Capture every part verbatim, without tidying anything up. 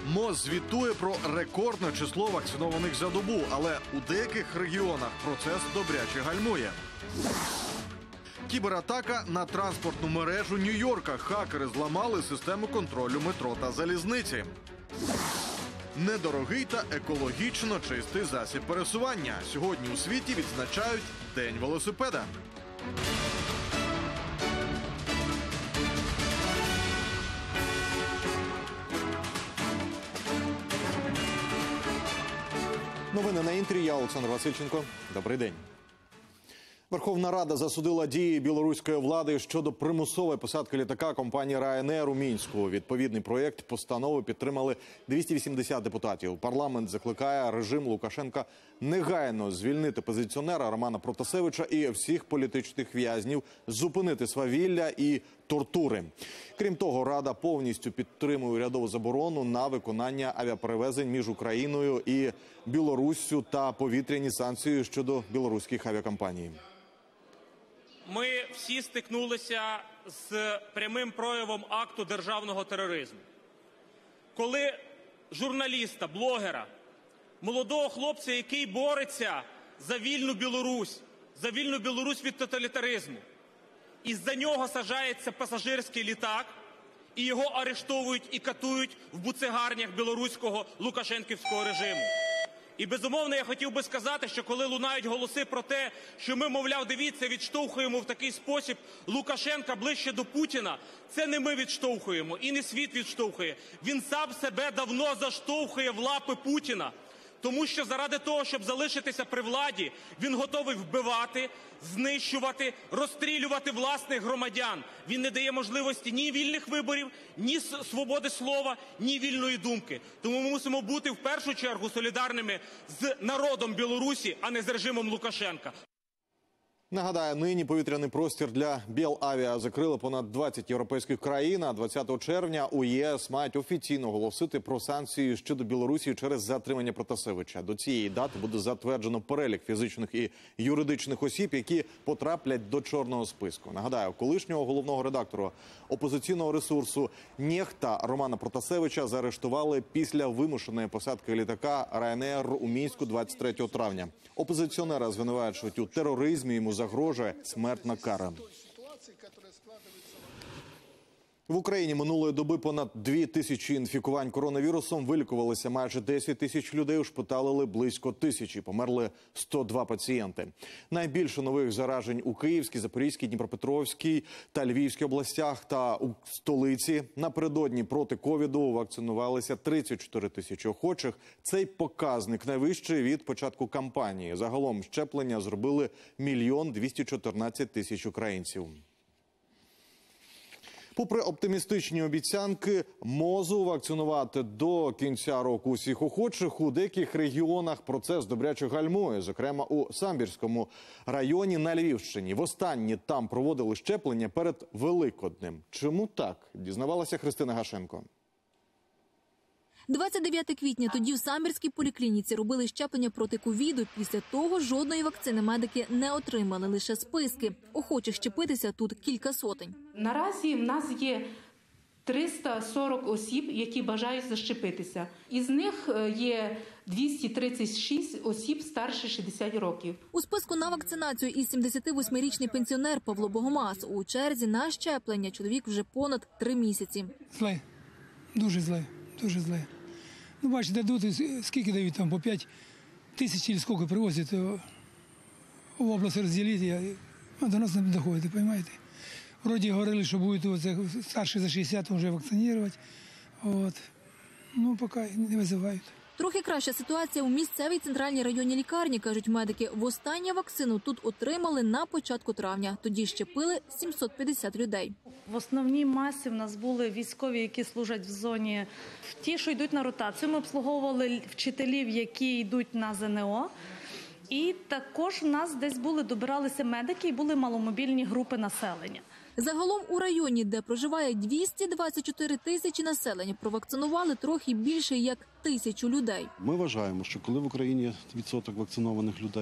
МОЗ звітує про рекордне число вакцинованих за добу, але у деяких регіонах процес добряче гальмує. Кібератака на транспортну мережу Нью-Йорка. Хакери зламали систему контролю метро та залізниці. Недорогий та екологічно чистий засіб пересування. Сьогодні у світі відзначають День велосипеда. Новини на інтрі. Я Олександр Васильченко. Добрий день. Верховна Рада засудила дії білоруської влади щодо примусової посадки літака компанії Ryanair у Мінську. Відповідний проєкт постанови підтримали двісті вісімдесят депутатів. Парламент закликає режим Лукашенка негайно звільнити опозиціонера Романа Протасевича і всіх політичних в'язнів, зупинити свавілля і тортури. Крім того, Рада повністю підтримує урядову заборону на виконання авіаперевезень між Україною і Білоруссю та повітряні санкції щодо білоруських авіакомпаній. Ми всі стикнулися з прямим проявом акту державного тероризму. Коли журналіста, блогера, молодого хлопця, який бореться за вільну Білорусь, за вільну Білорусь від тоталітаризму, із-за нього саджається пасажирський літак, і його арештовують і катують в буцегарнях білоруського лукашенківського режиму. І, безумовно, я хотів би сказати, що коли лунають голоси про те, що ми, мовляв, дивіться, відштовхуємо в такий спосіб Лукашенка ближче до Путіна, це не ми відштовхуємо і не світ відштовхує. Він сам себе давно заштовхує в лапи Путіна. Тому що заради того, щоб залишитися при владі, він готовий вбивати, знищувати, розстрілювати власних громадян. Він не дає можливості ні вільних виборів, ні свободи слова, ні вільної думки. Тому ми мусимо бути в першу чергу солідарними з народом Білорусі, а не з режимом Лукашенка. Нагадаю, нині повітряний простір для Білавіа закрили понад двадцять європейських країн, а двадцятого червня у ЄС мають офіційно оголосити про санкції щодо Білорусі через затримання Протасевича. До цієї дати буде затверджено перелік фізичних і юридичних осіб, які потраплять до чорного списку. Нагадаю, колишнього головного редактора опозиційного ресурсу «Нехта» Романа Протасевича заарештували після вимушеної посадки літака Ryanair у Мінську двадцять третього травня. Опозиціонера звинувачують у тероризмі, йому загрожує смертна кара. В Україні минулої доби понад дві тисячі інфікувань коронавірусом, вилікувалися майже десять тисяч людей, ушпиталили близько тисячі, померли сто два пацієнти. Найбільше нових заражень у Київській, Запорізькій, Дніпропетровській та Львівській областях та у столиці. Напередодні проти ковіду вакцинувалися тридцять чотири тисячі охочих. Цей показник найвищий від початку кампанії. Загалом щеплення зробили мільйон двісті чотирнадцять тисяч українців. Попри оптимістичні обіцянки МОЗу вакцинувати до кінця року усіх охочих, у деяких регіонах процес добряче гальмує, зокрема у Самбірському районі на Львівщині. Востаннє там проводили щеплення перед Великоднем. Чому так? Дізнавалася Христина Гашенко. двадцять дев'ятого квітня тоді в Самбірській поліклініці робили щеплення проти ковіду. Після того жодної вакцини медики не отримали, лише списки. Охочих щепитися тут кілька сотень. Наразі в нас є триста сорок осіб, які бажають защепитися. Із них є двісті тридцять шість осіб старше шістдесят років. У списку на вакцинацію і сімдесятивосьмирічний пенсіонер Павло Богомаз. У черзі на щеплення чоловік вже понад три місяці. Зле, дуже зле, дуже зле. Ну, бачите, дадуть, скільки дають там, по п'ять тисяч чи скільки привозять, то в область розділити, а до нас не доходить, розумієте? Вроді говорили, що будуть старші за шістдесят вже вакцинувати, от. Ну, поки не визивають. Трохи краща ситуація у місцевій центральній районній лікарні, кажуть медики. Востаннє вакцину тут отримали на початку травня. Тоді щепили сімсот п'ятдесят людей. В основній масі в нас були військові, які служать в зоні. Ті, що йдуть на ротацію, ми обслуговували вчителів, які йдуть на ЗНО. І також в нас десь були, добиралися медики і були маломобільні групи населення. Загалом у районі, де проживає двісті двадцять чотири тисячі населення, провакцинували трохи більше як тисячу людей. Ми вважаємо, що коли в Україні відсоток вакцинованих людей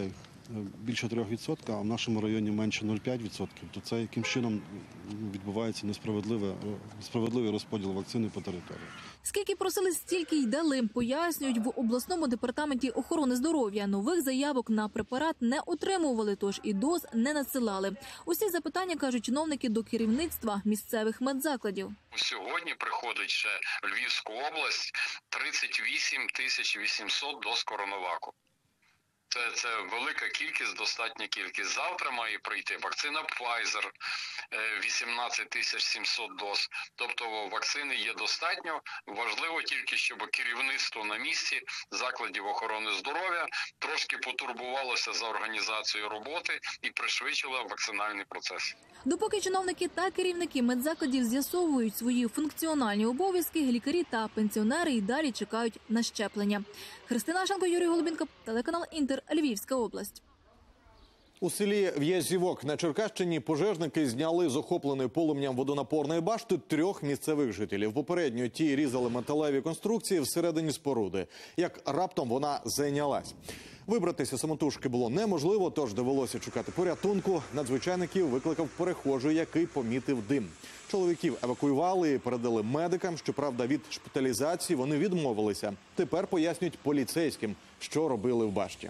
більше трьох відсотків, а в нашому районі менше нуль цілих п'ять десятих відсотка, то це яким чином відбувається несправедливе, несправедливий розподіл вакцини по території. Скільки просили, стільки й дали. Пояснюють, в обласному департаменті охорони здоров'я нових заявок на препарат не отримували, тож і доз не надсилали. Усі запитання, кажуть чиновники, до керівництва місцевих медзакладів. Сьогодні приходить ще в Львівську область тридцять вісім тисяч вісімсот доз коронаваку. Це, це велика кількість, достатня кількість. Завтра має прийти вакцина Pfizer, вісімнадцять тисяч сімсот доз. Тобто вакцини є достатньо. Важливо тільки, щоб керівництво на місці закладів охорони здоров'я трошки потурбувалося за організацією роботи і пришвидшило вакцинальний процес. Допоки чиновники та керівники медзакладів з'ясовують свої функціональні обов'язки, лікарі та пенсіонери й далі чекають на щеплення. Христина Ашенко, Юрій Голубінко, телеканал Інтер, Львівська область. У селі В'язівок на Черкащині пожежники зняли з охопленої полум'ям водонапорної башти трьох місцевих жителів. Попередньо ті різали металеві конструкції всередині споруди. Як раптом вона зайнялась. Вибратися самотужки було неможливо, тож довелося чекати порятунку. Надзвичайників викликав перехожий, який помітив дим. Чоловіків евакуювали і передали медикам. Щоправда, від шпиталізації вони відмовилися. Тепер пояснюють поліцейським, що робили в башті.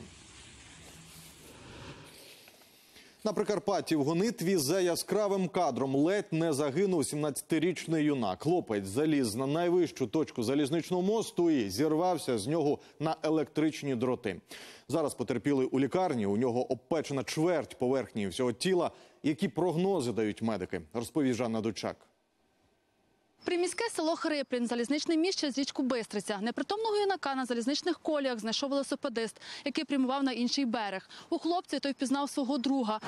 На Прикарпатті в гонитві за яскравим кадром ледь не загинув сімнадцятирічний юнак. Хлопець заліз на найвищу точку залізничного мосту і зірвався з нього на електричні дроти. Зараз потерпілий у лікарні, у нього обпечена чверть поверхні всього тіла. Які прогнози дають медики, розповість Жанна Дучак. Приміське село Хриплін, залізничний міст через річку Бистриця. Непритомного юнака на залізничних коліях знайшов велосипедист, який прямував на інший берег. У хлопця той впізнав свого друга.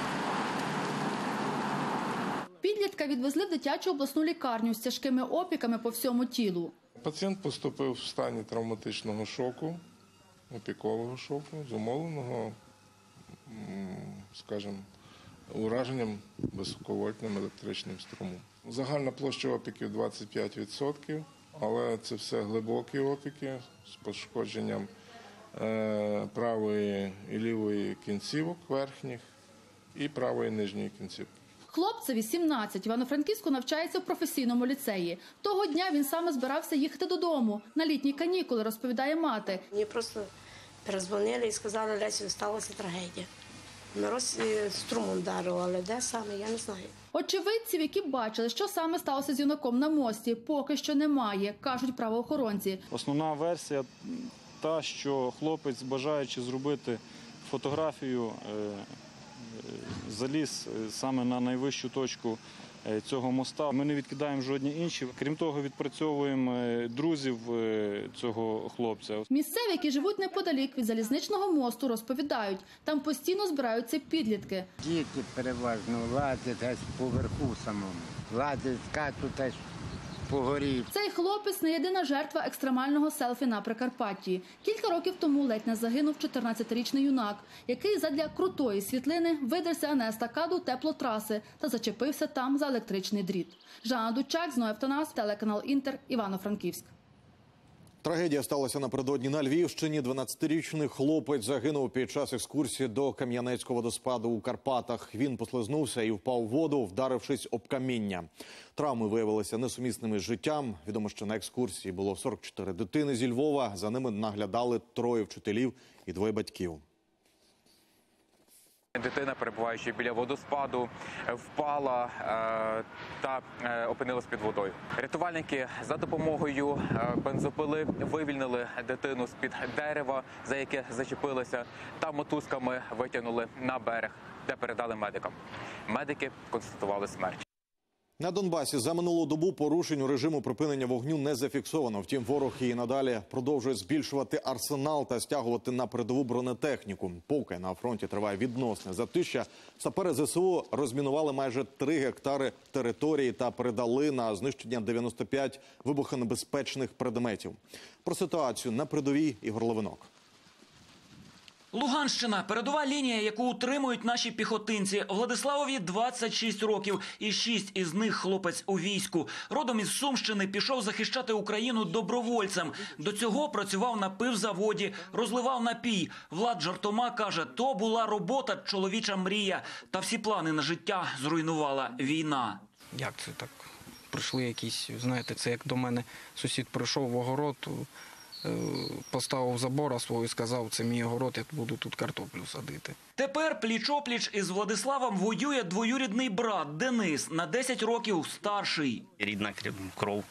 Підлітка відвезли в дитячу обласну лікарню з тяжкими опіками по всьому тілу. Пацієнт поступив в стані травматичного шоку, опікового шоку, зумовленого, скажімо, ураженням високовольтним електричним струмом. Загальна площа опіків двадцять п'ять відсотків, але це все глибокі опіки з пошкодженням е, правої і лівої кінцівок верхніх і правої нижньої кінцівки. Хлопцеві сімнадцять, Івано-Франківську навчається в професійному ліцеї. Того дня він саме збирався їхати додому на літні канікули, розповідає мати. Мені просто перезвонили і сказали, Лесю, сталася трагедія. Мороз струмом вдарило, але де саме, я не знаю. Очевидців, які бачили, що саме сталося з юнаком на мості, поки що немає, кажуть правоохоронці. Основна версія та, що хлопець, бажаючи зробити фотографію, заліз саме на найвищу точку цього моста. Ми не відкидаємо жодні інші. Крім того, відпрацьовуємо друзів цього хлопця. Місцеві, які живуть неподалік від залізничного мосту, розповідають, там постійно збираються підлітки. Діти переважно ладять десь поверху самому, ладять скачуть десь по горі. Цей хлопець не єдина жертва екстремального селфі на Прикарпатті. Кілька років тому ледь не загинув чотирнадцятирічний юнак, який задля крутої світлини видерся на естакаду теплотраси та зачепився там за електричний дріт. Жанна Дучак, Зной Автонас, телеканал Інтер, Івано-Франківськ. Трагедія сталася напередодні на Львівщині. дванадцятирічний хлопець загинув під час екскурсії до Кам'янецького водоспаду у Карпатах. Він послизнувся і впав у воду, вдарившись об каміння. Травми виявилися несумісними з життям. Відомо, що на екскурсії було сорок чотири дитини зі Львова. За ними наглядали троє вчителів і двоє батьків. Дитина, перебуваючи біля водоспаду, впала е, та е, опинилась під водою. Рятувальники за допомогою е, бензопили вивільнили дитину з-під дерева, за яке зачепилися, та мотузками витягнули на берег, де передали медикам. Медики констатували смерть. На Донбасі за минулу добу порушень у режиму припинення вогню не зафіксовано. Втім, ворог і надалі продовжує збільшувати арсенал та стягувати на передову бронетехніку. Поки на фронті триває відносне затища, сапери ЗСУ розмінували майже три гектари території та передали на знищення дев'яносто п'ять вибухонебезпечних предметів. Про ситуацію на передовій Ігор Левинок. Луганщина – передова лінія, яку утримують наші піхотинці. Владиславові двадцять шість років, і шість із них хлопець у війську. Родом із Сумщини, пішов захищати Україну добровольцем. До цього працював на пивзаводі, розливав напій. Влад жартома каже, то була робота, чоловіча мрія. Та всі плани на життя зруйнувала війна. Як це так? Прийшли якісь, знаєте, це як до мене сусід прийшов в огород, поставив забора свого і сказав, це мій огород, я буду тут картоплю садити. Тепер пліч-опліч із Владиславом воює двоюрідний брат Денис, на десять років старший. Рідна кров.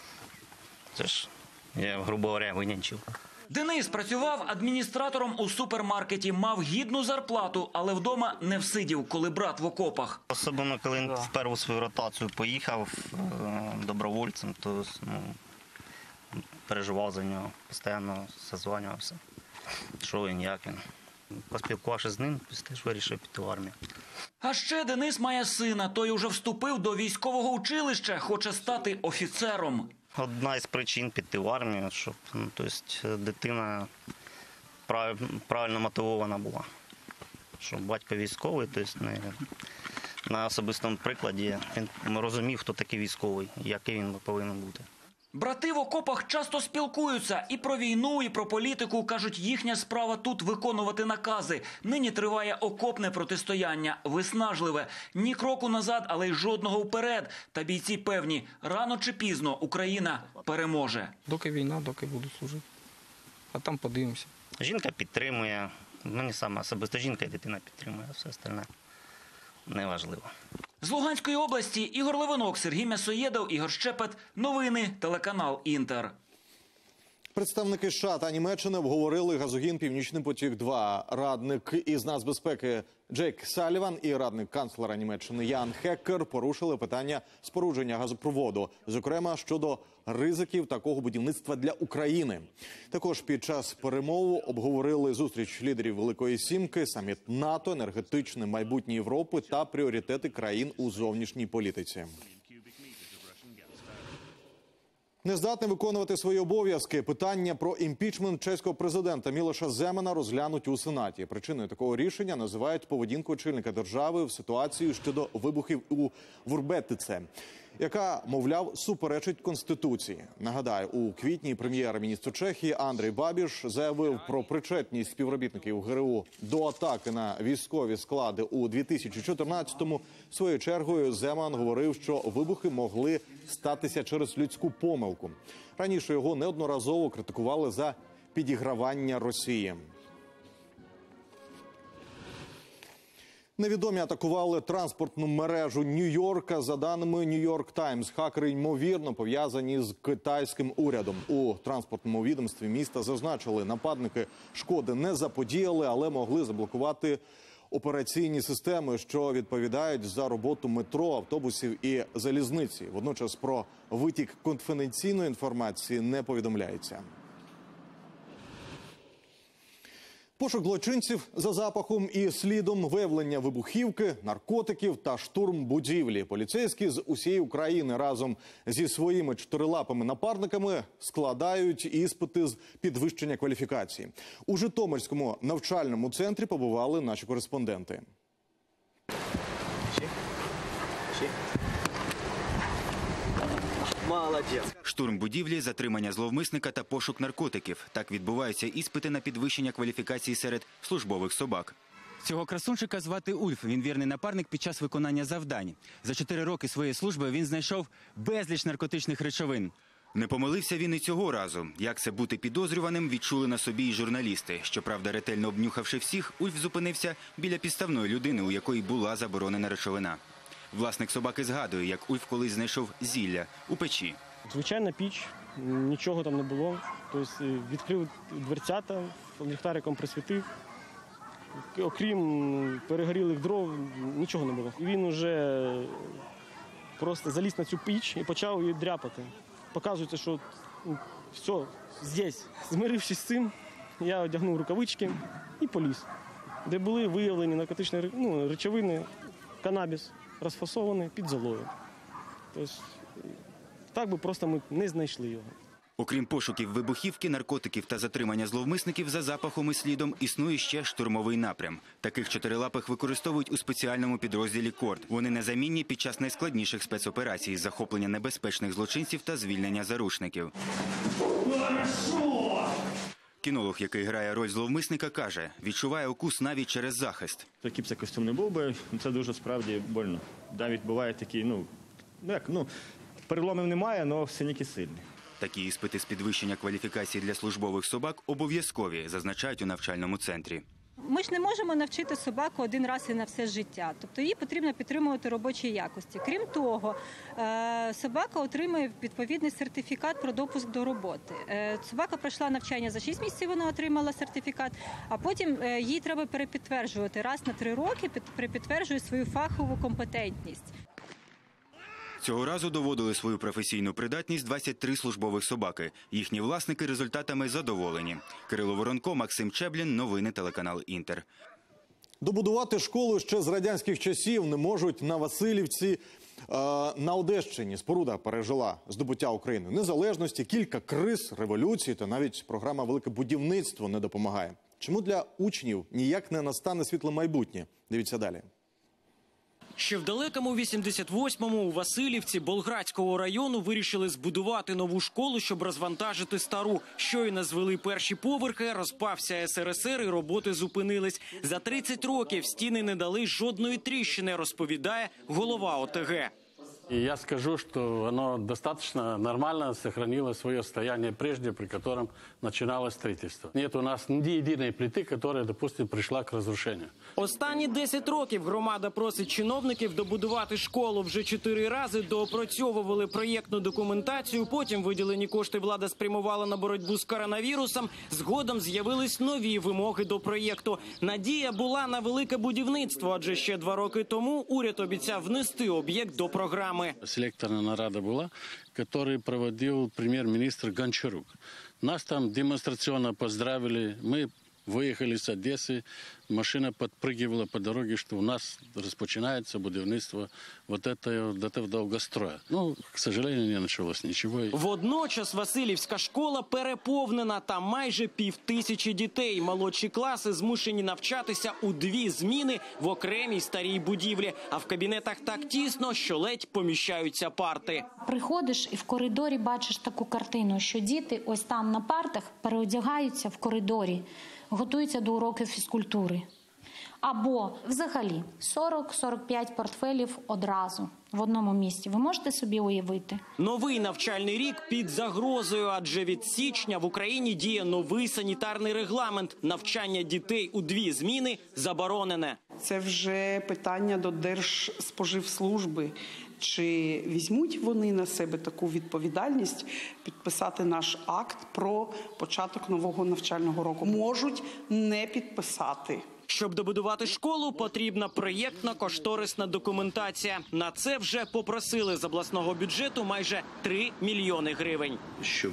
Це ж я, грубо говоря, винянчив. Денис працював адміністратором у супермаркеті, мав гідну зарплату, але вдома не всидів, коли брат в окопах. Особливо, коли він в першу свою ротацію поїхав добровольцем, то ну, переживав за нього, постійно созванювався. Що він, як він. Поспілкувавшись з ним, теж вирішив піти в армію. А ще Денис має сина, той уже вступив до військового училища, хоче стати офіцером. Одна із причин піти в армію, щоб ну, тобто, дитина прав, правильно мотивована була. Щоб батько військовий, тобто, не, на особистому прикладі він розумів, хто такий військовий, який він повинен бути. Брати в окопах часто спілкуються і про війну, і про політику. Кажуть, їхня справа тут виконувати накази. Нині триває окопне протистояння, виснажливе. Ні кроку назад, але й жодного вперед. Та бійці певні, рано чи пізно Україна переможе. Доки війна, доки буду служити. А там подивимося. Жінка підтримує. Мені саме особисто жінка і дитина підтримує, а все остальне неважливо. З Луганської області Ігор Левинок, Сергій М'ясоєдов, Ігор Щепет. Новини, телеканал «Інтер». Представники США та Німеччини обговорили газогін «Північний потік-два». Радник із нацбезпеки Джейк Саліван і радник канцлера Німеччини Ян Хеккер порушили питання спорудження газопроводу, зокрема щодо ризиків такого будівництва для України. Також під час перемов обговорили зустріч лідерів Великої Сімки, саміт НАТО, енергетичне майбутнє Європи та пріоритети країн у зовнішній політиці. Нездатний виконувати свої обов'язки. Питання про імпічмент чеського президента Мілоша Земана розглянуть у Сенаті. Причиною такого рішення називають поведінку очільника держави в ситуації щодо вибухів у Вурбетице, яка, мовляв, суперечить Конституції. Нагадаю, у квітні прем'єр-міністр Чехії Андрій Бабіш заявив про причетність співробітників ГРУ до атаки на військові склади у дві тисячі чотирнадцятому. Своєю чергою Земан говорив, що вибухи могли статися через людську помилку. Раніше його неодноразово критикували за підігравання Росії. Невідомі атакували транспортну мережу Нью-Йорка. За даними Нью-Йорк Таймс, хакери, ймовірно, пов'язані з китайським урядом. У транспортному відомстві міста зазначили, нападники шкоди не заподіяли, але могли заблокувати операційні системи, що відповідають за роботу метро, автобусів і залізниці. Водночас про витік конфіденційної інформації не повідомляється. Пошук злочинців за запахом і слідом, виявлення вибухівки, наркотиків та штурм будівлі. Поліцейські з усієї України разом зі своїми чотирилапими напарниками складають іспити з підвищення кваліфікації. У Житомирському навчальному центрі побували наші кореспонденти. Молодець. Штурм будівлі, затримання зловмисника та пошук наркотиків. Так відбуваються іспити на підвищення кваліфікації серед службових собак. Цього красунчика звати Ульф. Він вірний напарник під час виконання завдань. За чотири роки своєї служби він знайшов безліч наркотичних речовин. Не помилився він і цього разу. Як це бути підозрюваним, відчули на собі і журналісти. Щоправда, ретельно обнюхавши всіх, Ульф зупинився біля підставної людини, у якої була заборонена речовина. Власник собаки згадує, як Ульф колись знайшов зілля у печі. Звичайна піч, нічого там не було. Тобто відкрив дверцята, ліхтариком присвітив. Окрім перегорілих дров, нічого не було. Він вже просто заліз на цю піч і почав її дряпати. Показується, що все, здесь. Змирившись з цим, я одягнув рукавички і поліз, де були виявлені наркотичні ну, речовини, канабіс, розфасований під золою. Тобто, так би просто ми не знайшли його. Окрім пошуків вибухівки, наркотиків та затримання зловмисників за запахом і слідом, існує ще штурмовий напрям. Таких чотирилапих використовують у спеціальному підрозділі «Корд». Вони незамінні під час найскладніших спецоперацій – захоплення небезпечних злочинців та звільнення заручників. Кінолог, який грає роль зловмисника, каже, відчуває укус навіть через захист. Який б це костюм не був би, це дуже справді больно. Навіть буває такі, ну, як, ну, переломів немає, але синяки сильні. Такі іспити з підвищення кваліфікації для службових собак обов'язкові, зазначають у навчальному центрі. Ми ж не можемо навчити собаку один раз і на все життя. Тобто її потрібно підтримувати робочі якості. Крім того, собака отримує відповідний сертифікат про допуск до роботи. Собака пройшла навчання за шість місяців, вона отримала сертифікат, а потім їй треба перепідтверджувати. Раз на три роки перепідтверджує свою фахову компетентність. Цього разу доводили свою професійну придатність двадцять три службових собаки. Їхні власники результатами задоволені. Кирило Воронко, Максим Чеблін, новини телеканал «Інтер». Добудувати школу ще з радянських часів не можуть на Василівці. На Одещині споруда пережила здобуття України незалежності, кілька криз, революцій та навіть програма «Велике будівництво» не допомагає. Чому для учнів ніяк не настане світле майбутнє? Дивіться далі. Ще в далекому вісімдесят восьмому у Василівці Болградського району вирішили збудувати нову школу, щоб розвантажити стару. Щойно звели перші поверхи, розпався ес ер ес ер і роботи зупинились. За тридцять років стіни не дали жодної тріщини, розповідає голова о те ге. И я скажу, что оно достаточно нормально сохранило свое состояние прежде, при котором начиналось строительство. Нет у нас ни единой плиты, которая, допустим, пришла к разрушению. Останні десять років громада просить чиновників добудувати школу. Вже чотири рази доопрацьовували проєктну документацію, потім виділені кошти влада спрямувала на боротьбу з коронавірусом. Згодом з'явились нові вимоги до проєкту. Надія була на велике будівництво, адже ще два роки тому уряд обіцяв внести об'єкт до програми. Селекторная нарада была, который проводил премьер-министр Гончарук. Нас там демонстрационно поздравили, мы выехали с Одессы, машина подпрыгивала по дороге, что у нас распочинается будівництво вот этого, вот этого долгостроя. Ну, к сожалению, не началось ничего. Водночас Василівська школа переповнена, там майже півтисячі дітей. Молодші класи змушені навчатися у дві зміни в окремій старій будівлі. А в кабінетах так тісно, що ледь поміщаються парти. Приходиш і в коридорі бачиш таку картину, що діти ось там на партах переодягаються в коридорі, готуються до уроків фізкультури. Або взагалі сорок - сорок п'ять портфелів одразу в одному місці. Ви можете собі уявити? Новий навчальний рік під загрозою, адже від січня в Україні діє новий санітарний регламент. Навчання дітей у дві зміни заборонене. Це вже питання до Держспоживслужби. Чи візьмуть вони на себе таку відповідальність підписати наш акт про початок нового навчального року? Можуть не підписати. Щоб добудувати школу, потрібна проєктно-кошторисна документація. На це вже попросили з обласного бюджету майже три мільйони гривень. Щоб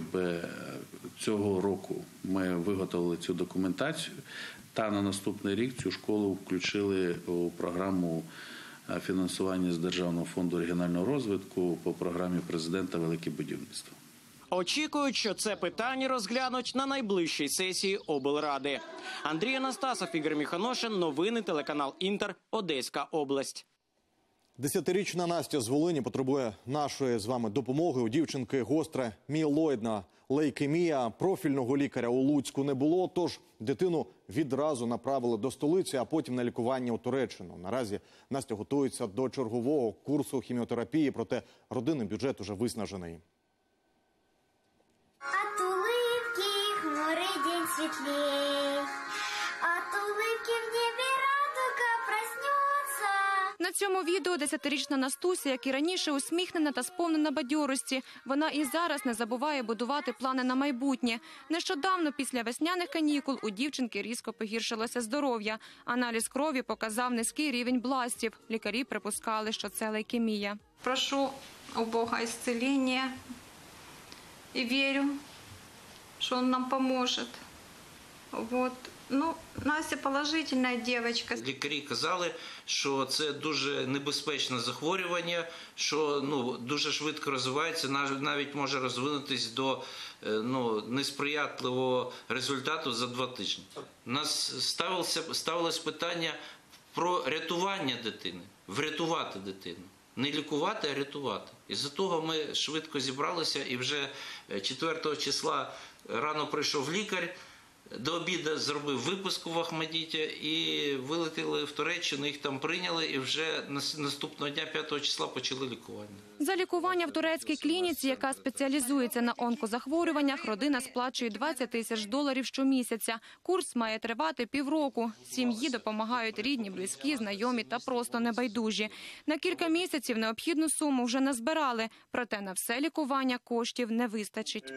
цього року ми виготовили цю документацію, та на наступний рік цю школу включили у програму фінансування з Державного фонду регіонального розвитку по програмі президента «Велике будівництво». Очікують, що це питання розглянуть на найближчій сесії облради. Андрій Анастасов, Ігор Міханошин, новини телеканал «Інтер», Одеська область. Десятирічна Настя з Волині потребує нашої з вами допомоги. У дівчинки гостра мієлоїдна лейкемія. Профільного лікаря у Луцьку не було, тож дитину відразу направили до столиці, а потім на лікування у Туреччину. Наразі Настя готується до чергового курсу хіміотерапії, проте родинний бюджет уже виснажений. От улыбки хмурый день светлей, от улыбки в небе радуга проснется. На цьому відео десятирічна Настуся, як і раніше, усміхнена та сповнена бадьорості. Вона і зараз не забуває будувати плани на майбутнє. Нещодавно, після весняних канікул, у дівчинки різко погіршилося здоров'я. Аналіз крові показав низький рівень бластів. Лікарі припускали, що це лейкемія. Прошу у Бога исцеления и верю, что Он нам поможет. Вот. Ну, Настя положительна дівчинка. Лікарі казали, що це дуже небезпечне захворювання, що ну, дуже швидко розвивається, навіть може розвинутись до ну, несприятливого результату за два тижні. У нас ставилося, ставилось питання про рятування дитини, врятувати дитину. Не лікувати, а рятувати. Із-за того ми швидко зібралися і вже четвертого числа рано прийшов лікар, до обіду зробив виписку в Ахмадіті і вилетіли в Туреччину, їх там прийняли і вже наступного дня, п'ятого числа, почали лікування. За лікування в турецькій клініці, яка спеціалізується на онкозахворюваннях, родина сплачує двадцять тисяч доларів щомісяця. Курс має тривати півроку. Сім'ї допомагають рідні, близькі, знайомі та просто небайдужі. На кілька місяців необхідну суму вже назбирали, проте на все лікування коштів не вистачить.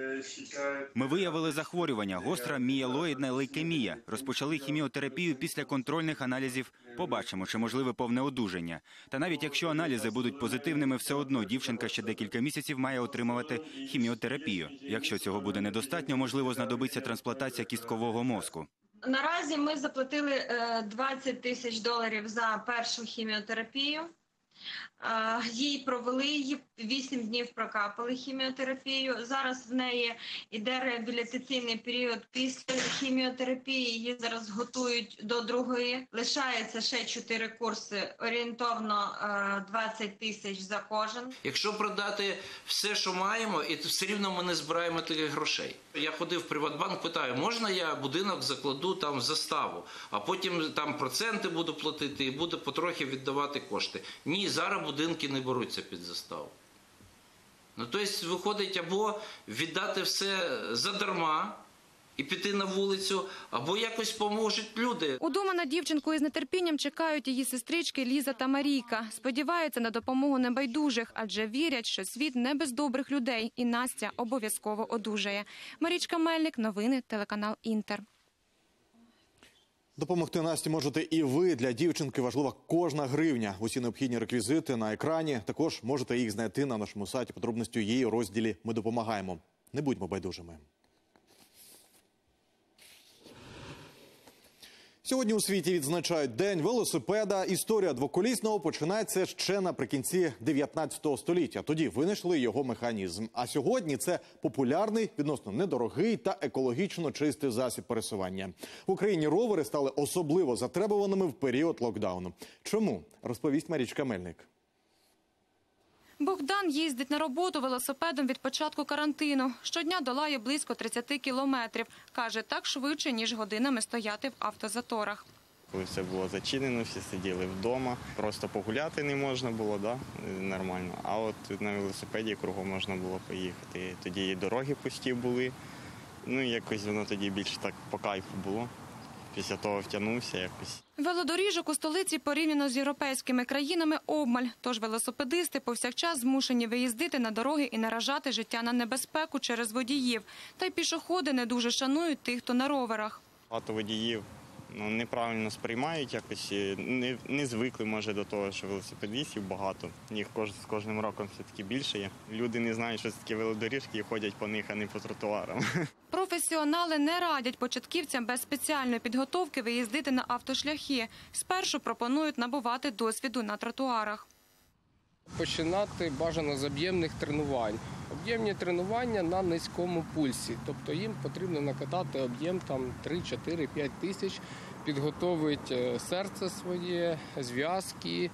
Ми виявили захворювання – гостра мієлоїдна лейкемія. Розпочали хіміотерапію після контрольних аналізів. Побачимо, чи можливе повне одужання. Та навіть якщо аналізи будуть позитивними, все одно дівчинка ще декілька місяців має отримувати хіміотерапію. Якщо цього буде недостатньо, можливо, знадобиться трансплантація кісткового мозку. Наразі ми заплатили двадцять тисяч доларів за першу хіміотерапію. Їй провели, її вісім днів прокапали хіміотерапію. Зараз в неї йде реабілітаційний період після хіміотерапії. Її зараз готують до другої. Лишається ще чотири курси, орієнтовно двадцять тисяч за кожен. Якщо продати все, що маємо, і все рівно ми не збираємо таких грошей. Я ходив в Приватбанк, питаю, можна я будинок закладу там в заставу, а потім там проценти буду платити і буду потрохи віддавати кошти. Ні, зараз будинки не беруться під заставу. Ну, тобто, виходить, або віддати все задарма і піти на вулицю, або якось поможуть люди. Удома на дівчинку із нетерпінням чекають її сестрички Ліза та Марійка. Сподіваються на допомогу небайдужих, адже вірять, що світ не без добрих людей, і Настя обов'язково одужає. Марічка Мельник, новини, телеканал «Інтер». Допомогти Насті можете і ви. Для дівчинки важлива кожна гривня. Усі необхідні реквізити на екрані. Також можете їх знайти на нашому сайті. Подробності у її розділі «Ми допомагаємо». Не будьмо байдужими. Сьогодні у світі відзначають День велосипеда. Історія двоколісного починається ще наприкінці дев'ятнадцятого століття. Тоді винайшли його механізм. А сьогодні це популярний, відносно недорогий та екологічно чистий засіб пересування. В Україні ровери стали особливо затребуваними в період локдауну. Чому? Розповість Марічка Мельник. Богдан їздить на роботу велосипедом від початку карантину. Щодня долає близько тридцять кілометрів. Каже, так швидше, ніж годинами стояти в автозаторах. Коли все було зачинено, всі сиділи вдома, просто погуляти не можна було, да? Нормально. А от на велосипеді кругом можна було поїхати. Тоді і дороги пусті були, ну і якось воно тоді більше так по кайфу було. Після того втягнувся якось. Велодоріжок у столиці порівняно з європейськими країнами обмаль. Тож велосипедисти повсякчас змушені виїздити на дороги і наражати життя на небезпеку через водіїв. Та й пішоходи не дуже шанують тих, хто на роверах. Багато водіїв ну, неправильно сприймають, якось не, не звикли, може, до того, що велосипедистів багато. Їх кож, з кожним роком все-таки більше є. Люди не знають, що це таке велодоріжки і ходять по них, а не по тротуарам. Професіонали не радять початківцям без спеціальної підготовки виїздити на автошляхи. Спершу пропонують набувати досвіду на тротуарах. Починати бажано з об'ємних тренувань. Об'ємні тренування на низькому пульсі. Тобто їм потрібно накатати об'єм там три, чотири, п'ять тисяч, підготовити серце своє, зв'язки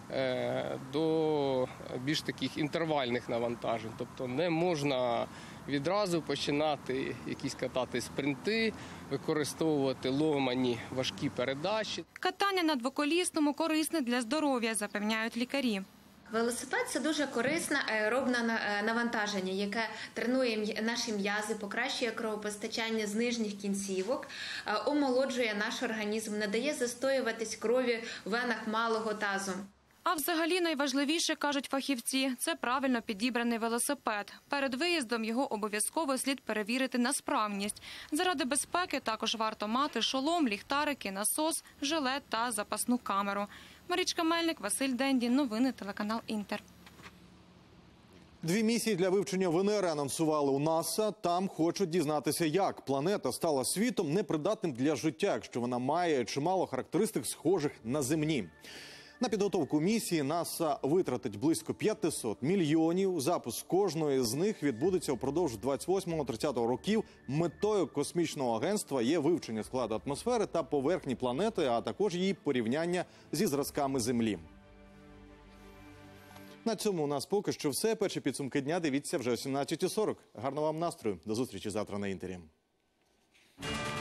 до більш таких інтервальних навантажень. Тобто не можна відразу починати якісь катати спринти, використовувати ломані важкі передачі. Катання на двоколісному корисне для здоров'я, запевняють лікарі. Велосипед – це дуже корисне аеробне навантаження, яке тренує наші м'язи, покращує кровопостачання з нижніх кінцівок, омолоджує наш організм, не дає застоюватись крові в венах малого тазу. А взагалі найважливіше, кажуть фахівці, це правильно підібраний велосипед. Перед виїздом його обов'язково слід перевірити на справність. Заради безпеки також варто мати шолом, ліхтарики, насос, жилет та запасну камеру. Марічка Мельник, Василь Дендін. Новини, телеканал «Інтер». Дві місії для вивчення Венери анонсували у НАСА. Там хочуть дізнатися, як планета стала світом непридатним для життя, якщо вона має чимало характеристик, схожих на земні. На підготовку місії НАСА витратить близько п'ятсот мільйонів. Запуск кожної з них відбудеться упродовж двадцять восьмого - тридцятого років. Метою космічного агентства є вивчення складу атмосфери та поверхні планети, а також її порівняння зі зразками Землі. На цьому у нас поки що все. Перші підсумки дня дивіться вже о сімнадцятій сорок. Гарного вам настрою. До зустрічі завтра на Інтері.